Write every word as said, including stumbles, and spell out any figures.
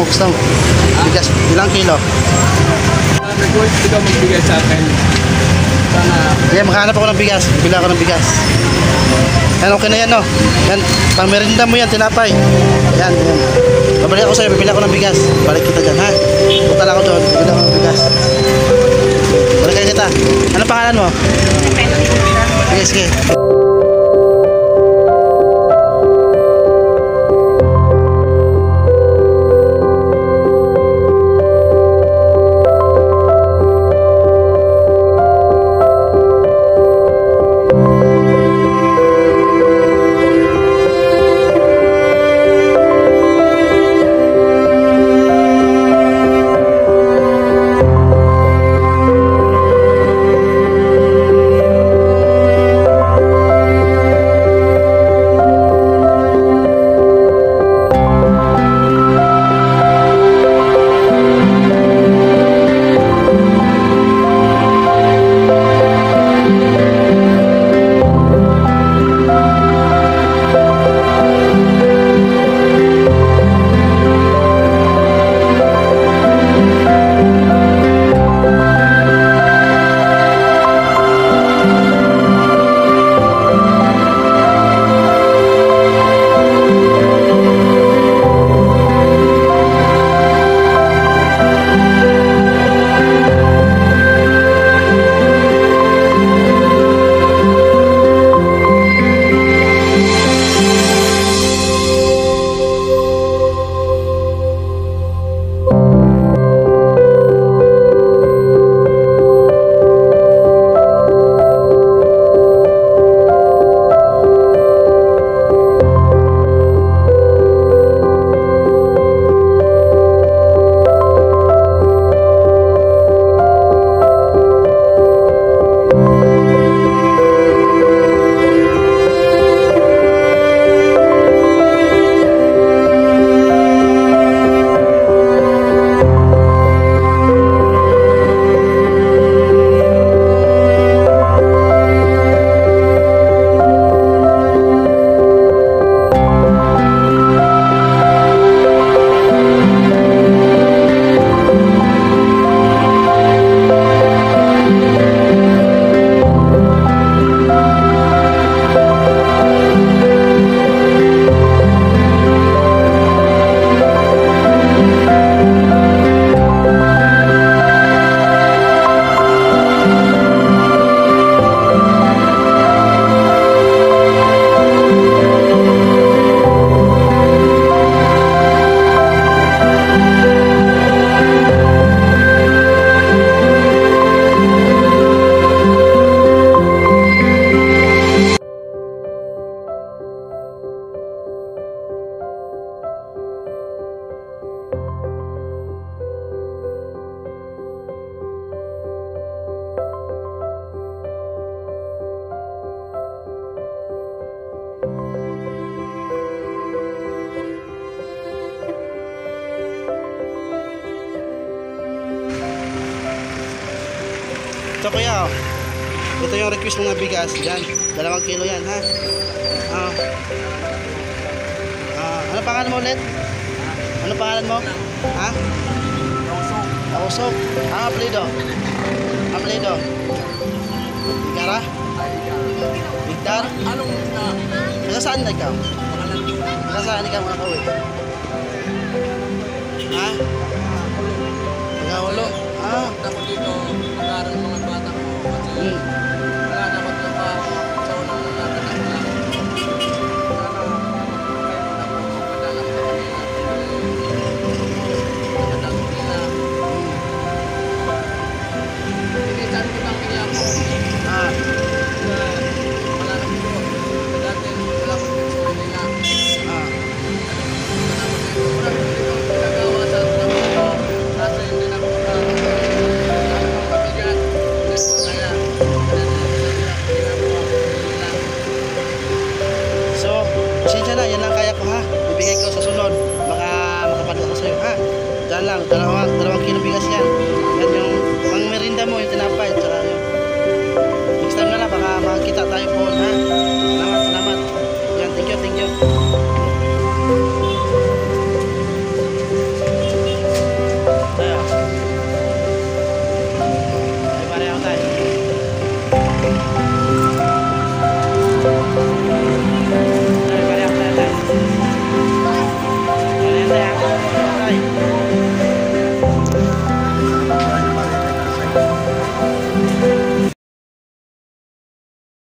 Gusto mo? Bigas, ilang kilo? Nag-work ka magbigay sa akin. Sana... Kaya makahanap ako ng bigas. Bibili ako ng bigas. Yan, okay na yan, no? Yan, pang merinda mo yan, tinapay. Yan, yan. Babalik ako sa'yo, bibili ako ng bigas. Balik kita dyan, ha? Punta lang ako doon, bibili ako ng bigas. Balik kayo kita. Ano pangalan mo? Sige, sige. Ito kuya, oh. Ito yung request ng bigas. Yan, dalawang kilo yan, ha? Ah. Ah, ano pangalan mo ulit? Ano pangalan mo? Ha? Tausok. Tausok. Ah, apelido. Apelido. Igara? Igdar? Anong na? Taga saan na ikaw? Taga saan ikaw mga kauwi?